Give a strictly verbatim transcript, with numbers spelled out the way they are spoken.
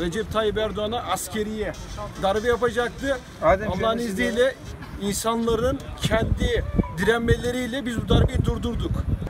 Recep Tayyip Erdogan'a askeriye darbe yapacaktı. Allah'ın izniyle insanların kendi direnmeleriyle biz bu darbeyi durdurduk.